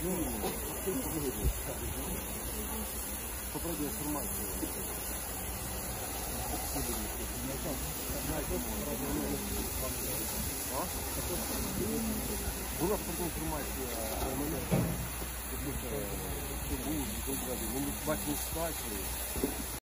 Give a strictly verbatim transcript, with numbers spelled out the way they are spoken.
Попробуй информацию. Була інформація про мене, тому що був, ми бачимо ситуацію.